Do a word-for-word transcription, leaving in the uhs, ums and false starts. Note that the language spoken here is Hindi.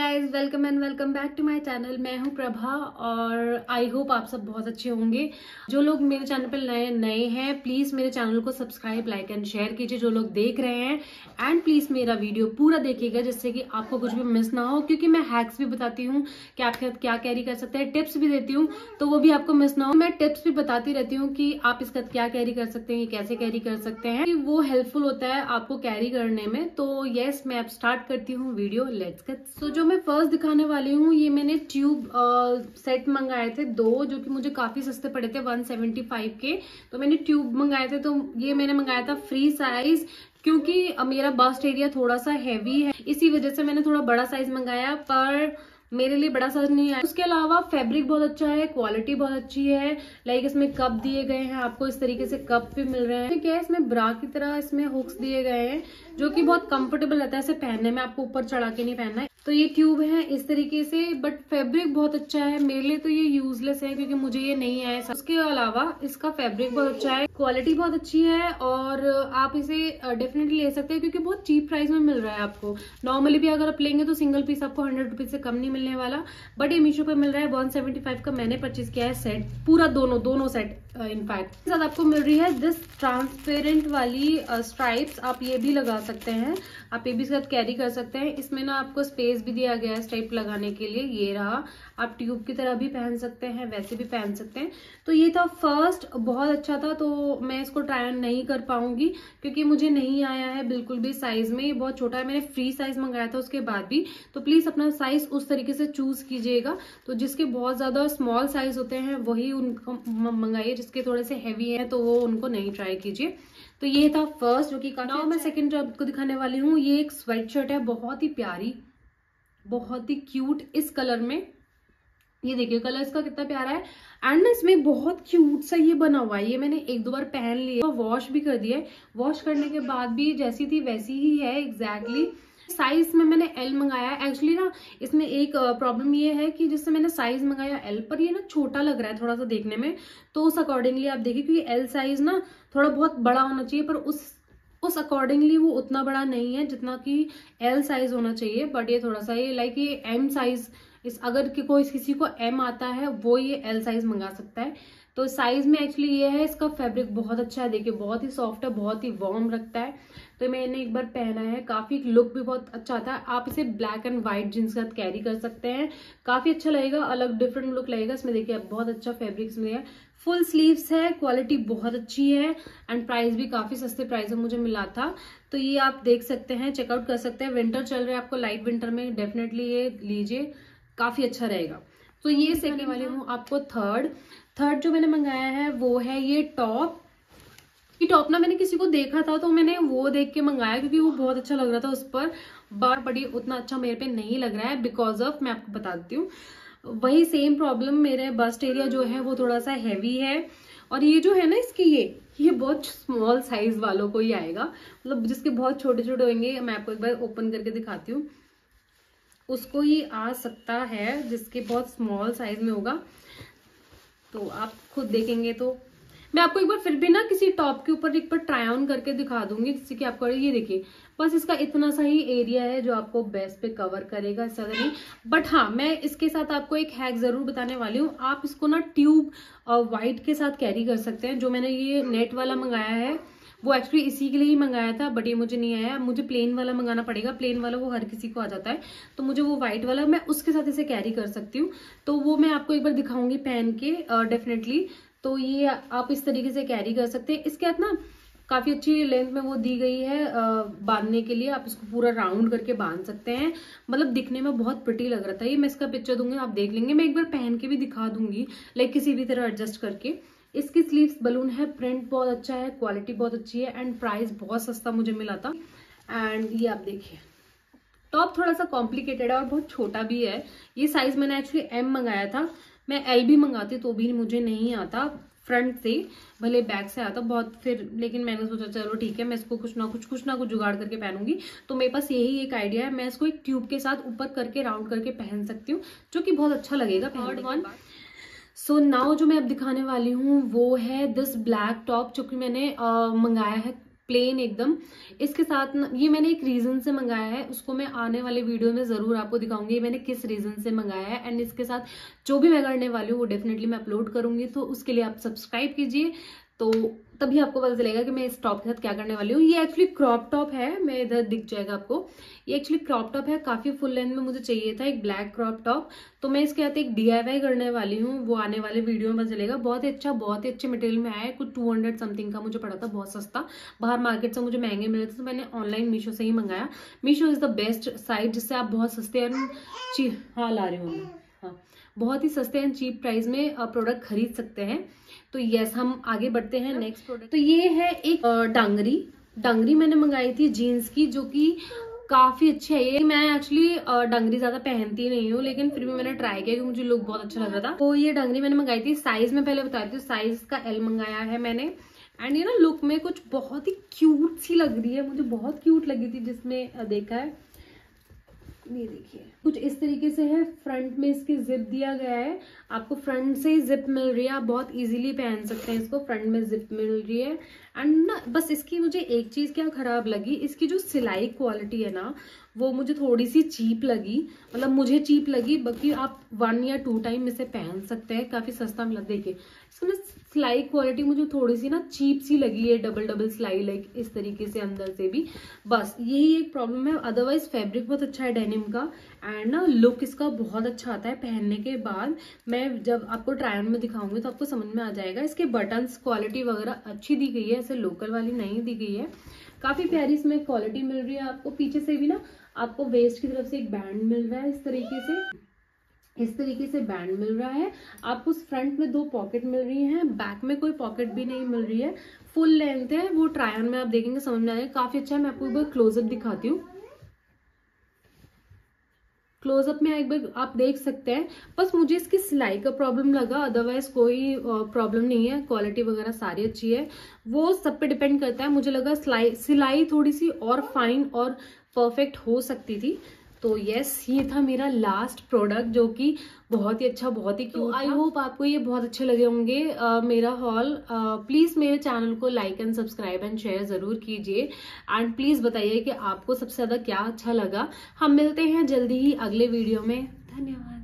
Guys, welcome and welcome back to my channel. मैं हूं प्रभा और आई होप आप सब बहुत अच्छे होंगे। जो लोग मेरे चैनल पर नए नए हैं प्लीज मेरे चैनल को सब्सक्राइब, लाइक एंड शेयर कीजिए। जो लोग देख रहे हैं एंड प्लीज मेरा वीडियो पूरा देखिएगा जिससे कि आपको कुछ भी मिस ना हो, क्योंकि मैं हैक्स भी बताती हूँ कि आप क्या कैरी कर सकते हैं, टिप्स भी देती हूँ तो वो भी आपको मिस ना हो। मैं टिप्स भी बताती रहती हूँ कि आप इसका क्या कैरी कर सकते हैं, कैसे कैरी कर सकते हैं, वो हेल्पफुल होता है आपको कैरी करने में। तो यस, मैं अब स्टार्ट करती हूँ वीडियो। Let's get. सो जो मैं फर्स्ट दिखाने वाली हूँ, ये मैंने ट्यूब सेट मंगाए थे दो, जो कि मुझे काफी सस्ते पड़े थे, वन सेवेंटी फाइव के। तो मैंने ट्यूब मंगाए थे, तो ये मैंने मंगाया था फ्री साइज, क्योंकि मेरा बस्ट एरिया थोड़ा सा हैवी है, इसी वजह से मैंने थोड़ा बड़ा साइज मंगाया, पर मेरे लिए बड़ा साइज नहीं आया। उसके अलावा फैब्रिक बहुत अच्छा है, क्वालिटी बहुत अच्छी है। लाइक इसमें कप दिए गए हैं, आपको इस तरीके से कप भी मिल रहे हैं। क्या है, इसमें ब्रा की तरह इसमें हुक्स दिए गए हैं, जो कि बहुत कंफर्टेबल रहता है इसे पहनने में, आपको ऊपर चढ़ा के नहीं पहनना है। तो ये ट्यूब है इस तरीके से, बट फैब्रिक बहुत अच्छा है। मेरे लिए तो ये यूजलेस है क्योंकि मुझे ये नहीं आया। उसके अलावा इसका फैब्रिक बहुत अच्छा है, क्वालिटी बहुत अच्छी है और आप इसे डेफिनेटली ले सकते हैं क्योंकि बहुत चीप प्राइस में मिल रहा है आपको। नॉर्मली भी अगर आप लेंगे तो सिंगल पीस आपको हंड्रेड रुपीज से कम नहीं मिलने वाला, बट ये मीशो पे मिल रहा है वन सेवेंटी फाइव का। मैंने परचेज किया है सेट, पूरा दोनों दोनों सेट इनफैक्ट। इसके साथ आपको मिल रही है दिस ट्रांसपेरेंट वाली स्ट्राइप्स, आप ये भी लगा सकते हैं, आप ये भी साथ कैरी कर सकते हैं। इसमें ना आपको स्पेस भी दिया गया है स्ट्राइप लगाने के लिए, ये रहा। आप ट्यूब की तरह भी पहन सकते हैं, वैसे भी पहन सकते हैं। तो ये था फर्स्ट, बहुत अच्छा था। तो मैं इसको ट्राई ऑन नहीं कर पाऊंगी क्योंकि मुझे नहीं आया है बिल्कुल भी साइज में, ये बहुत छोटा है। मैंने फ्री साइज मंगाया था उसके बाद भी, तो प्लीज अपना साइज उस तरीके से चूज कीजिएगा। तो जिसके बहुत ज्यादा स्मॉल साइज होते हैं वही उनको मंगाइए, जिसके थोड़े से हैवी है तो वो उनको नहीं ट्राई कीजिए। तो ये था फर्स्ट, जो कि काफी। मैं सेकंड जो आपको दिखाने वाली हूँ, ये एक स्वेट शर्ट है, बहुत ही प्यारी, बहुत ही क्यूट इस कलर में। ये देखिए कलर इसका कितना प्यारा है एंड ना इसमें बहुत क्यूट सा ये बना हुआ है। ये मैंने एक दो बार पहन लिया, वॉश भी कर दिया है। वॉश करने के बाद भी जैसी थी वैसी ही है एग्जैक्टली। साइज में मैंने एल मंगाया है। एक्चुअली ना इसमें एक प्रॉब्लम ये है कि जिससे मैंने साइज मंगाया एल, पर ये ना छोटा लग रहा है थोड़ा सा देखने में, तो उस अकॉर्डिंगली आप देखिए, क्योंकि एल साइज ना थोड़ा बहुत बड़ा होना चाहिए, पर उस उस अकॉर्डिंगली वो उतना बड़ा नहीं है जितना कि एल साइज होना चाहिए। बट ये थोड़ा सा ये लाइक ये एम साइज, इस अगर कि कोई किसी को एम आता है वो ये एल साइज मंगा सकता है। तो साइज में एक्चुअली ये है। इसका फैब्रिक बहुत अच्छा है, देखिए बहुत ही सॉफ्ट है, बहुत ही वार्म रखता है। तो मैंने एक बार पहना है, काफी लुक भी बहुत अच्छा आता है। आप इसे ब्लैक एंड व्हाइट जींस के साथ कैरी कर सकते हैं, काफी अच्छा लगेगा, अलग डिफरेंट लुक लगेगा इसमें। देखिए बहुत अच्छा फैब्रिक इसमें है, फुल स्लीव्स है, क्वालिटी बहुत अच्छी है एंड प्राइस भी काफी सस्ते प्राइस में मुझे मिला था। तो ये आप देख सकते हैं, चेकआउट कर सकते हैं। विंटर चल रहा है, आपको लाइट विंटर में डेफिनेटली ये लीजिए, काफी अच्छा रहेगा। तो ये सेकंड वाली हूँ आपको थर्ड थर्ड जो मैंने मंगाया है वो है ये टॉप। ये टॉप ना मैंने किसी को देखा था तो मैंने वो देख के मंगाया क्योंकि वो बहुत अच्छा लग रहा था उस पर, बट बड़ी उतना अच्छा मेरे पे नहीं लग रहा है बिकॉज ऑफ, मैं आपको बता देती हूँ, वही सेम प्रॉब्लम, मेरे बस्ट एरिया जो है वो थोड़ा सा हैवी है। और ये जो है ना इसकी ये ये बहुत स्मॉल साइज वालों को ही आएगा, मतलब जिसके बहुत छोटे छोटे होंगे, मैं आपको एक बार ओपन करके दिखाती हूँ, उसको ही आ सकता है जिसके बहुत स्मॉल साइज में होगा। तो आप खुद देखेंगे तो मैं आपको एक बार फिर भी ना किसी टॉप के ऊपर एक बार ट्राई ऑन करके दिखा दूंगी, जिससे कि आपको ये देखिए बस इसका इतना सा ही एरिया है जो आपको बेस्ट पे कवर करेगा, इससे ज्यादा नहीं। बट हाँ, मैं इसके साथ आपको एक हैक जरूर बताने वाली हूँ। आप इसको ना ट्यूब व्हाइट के साथ कैरी कर सकते हैं। जो मैंने ये नेट वाला मंगाया है वो एक्चुअली इसी के लिए ही मंगाया था, बट ये मुझे नहीं आया। मुझे प्लेन वाला मंगाना पड़ेगा, प्लेन वाला वो हर किसी को आ जाता है, तो मुझे वो व्हाइट वाला, मैं उसके साथ इसे कैरी कर सकती हूँ। तो वो मैं आपको एक बार दिखाऊंगी पहन के डेफिनेटली। तो ये आप इस तरीके से कैरी कर सकते हैं। इसके साथ ना काफी अच्छी लेंथ में वो दी गई है बांधने के लिए, आप इसको पूरा राउंड करके बांध सकते हैं। मतलब दिखने में बहुत प्रिटी लग रहा था ये। मैं इसका पिक्चर दूंगी, आप देख लेंगे। मैं एक बार पहन के भी दिखा दूंगी, लाइक किसी भी तरह एडजस्ट करके। इसकी स्लीव्स बलून है, प्रिंट बहुत अच्छा है, क्वालिटी बहुत अच्छी है एंड प्राइस बहुत सस्ता मुझे मिला था। एंड ये आप देखिए, टॉप थोड़ा सा कॉम्प्लिकेटेड है और बहुत छोटा भी है। ये साइज मैंने एक्चुअली एम मंगाया था, मैं एल भी मंगाती तो भी मुझे नहीं आता फ्रंट से, भले बैक से आता बहुत फिर, लेकिन मैंने सोचा चलो ठीक है, मैं इसको कुछ ना कुछ कुछ ना कुछ जुगाड़ करके पहनूंगी। तो मेरे पास यही एक आइडिया है, मैं इसको एक ट्यूब के साथ ऊपर करके राउंड करके पहन सकती हूँ, जो कि बहुत अच्छा लगेगा। थर्ड वन, सो नाउ जो मैं अब दिखाने वाली हूँ वो है दिस ब्लैक टॉप, जो कि मैंने मंगाया है प्लेन एकदम। इसके साथ न, ये मैंने एक रीजन से मंगाया है, उसको मैं आने वाले वीडियो में जरूर आपको दिखाऊंगी ये मैंने किस रीजन से मंगाया है। एंड इसके साथ जो भी मैं करने वाली हूँ वो डेफिनेटली मैं अपलोड करूंगी, तो उसके लिए आप सब्सक्राइब कीजिए, तो तभी आपको पता चलेगा कि मैं इस टॉप के साथ क्या करने वाली हूँ। ये एक्चुअली क्रॉप टॉप है, मैं इधर दिख जाएगा आपको, ये एक्चुअली क्रॉप टॉप है, काफी फुल लेंथ में मुझे चाहिए था एक ब्लैक क्रॉप टॉप, तो मैं इसके साथ एक डीआईवाई करने वाली हूँ, वो आने वाले वीडियो में पता चलेगा। बहुत ही अच्छा, बहुत ही अच्छे मटेरियल में आया है, कुछ टू हंड्रेड समथिंग का मुझे पड़ा था, बहुत सस्ता, बाहर मार्केट से मुझे महंगे मिले थे, तो मैंने ऑनलाइन मीशो से ही मंगाया। Meesho is the best site जिससे आप बहुत सस्ते एंड चीप, हाँ ला रही हूँ, हाँ बहुत ही सस्ते एंड चीप प्राइस में प्रोडक्ट खरीद सकते हैं। तो यस, हम आगे बढ़ते हैं नेक्स्ट प्रोडक्ट। तो ये है एक डांगरी, डांगरी मैंने मंगाई थी जीन्स की, जो कि काफी अच्छी है। ये मैं एक्चुअली डांगरी ज्यादा पहनती नहीं हूँ, लेकिन फिर भी मैंने ट्राई किया क्योंकि मुझे लुक बहुत अच्छा लग रहा था। तो ये डांगरी मैंने मंगाई थी, साइज में पहले बताती हूँ, साइज का एल मंगाया है मैंने। एंड ये ना लुक में कुछ बहुत ही क्यूट सी लग रही है, मुझे बहुत क्यूट लगी थी जिसमें देखा है। ये देखिए कुछ इस तरीके से है, फ्रंट में इसकी जिप दिया गया है, आपको फ्रंट से ही जिप मिल रही है, आप बहुत इजीली पहन सकते हैं इसको, फ्रंट में जिप मिल रही है। एंड ना बस इसकी मुझे एक चीज क्या खराब लगी, इसकी जो सिलाई क्वालिटी है ना वो मुझे थोड़ी सी चीप लगी, मतलब मुझे चीप लगी, बाकी आप वन या टू टाइम इसे पहन सकते हैं, काफी सस्ता मिला। देखिए इसको ना सिलाई क्वालिटी मुझे थोड़ी सी ना चीप सी लगी है, डबल डबल सिलाई लाइक इस तरीके से अंदर से भी, बस यही एक प्रॉब्लम है। अदरवाइज फैब्रिक बहुत अच्छा है डेनिम का, एंड ना लुक इसका बहुत अच्छा आता है पहनने के बाद। मैं जब आपको ट्रायल में दिखाऊंगी तो आपको समझ में आ जाएगा। इसके बटन्स क्वालिटी वगैरह अच्छी दी गई है, ऐसे लोकल वाली नहीं दी गई है, काफी प्यारी इसमें क्वालिटी मिल रही है आपको। पीछे से भी ना आपको वेस्ट की तरफ से एक बैंड मिल रहा है, इस तरीके से इस तरीके से बैंड मिल रहा है आपको। फ्रंट में दो पॉकेट मिल रही हैं, बैक में कोई पॉकेट भी नहीं मिल रही है, फुल लेंथ है, वो ट्रायल में आप देखेंगे समझ में आएगा, काफी अच्छा है। मैं आपको एक बार क्लोजअप दिखाती हूँ, क्लोजअप में एक बार आप देख सकते हैं। बस मुझे इसकी सिलाई का प्रॉब्लम लगा, अदरवाइज कोई प्रॉब्लम नहीं है, क्वालिटी वगैरह सारी अच्छी है, वो सब पे डिपेंड करता है। मुझे लगा सिलाई सिलाई थोड़ी सी और फाइन और परफेक्ट हो सकती थी। तो यस, ये था मेरा लास्ट प्रोडक्ट जो कि बहुत ही अच्छा, बहुत ही क्यूट। आई होप आपको ये बहुत अच्छे लगे होंगे uh, मेरा हॉल। प्लीज uh, मेरे चैनल को like and subscribe and share जरूर कीजिए, एंड प्लीज बताइए कि आपको सबसे ज्यादा क्या अच्छा लगा। हम मिलते हैं जल्दी ही अगले वीडियो में, धन्यवाद।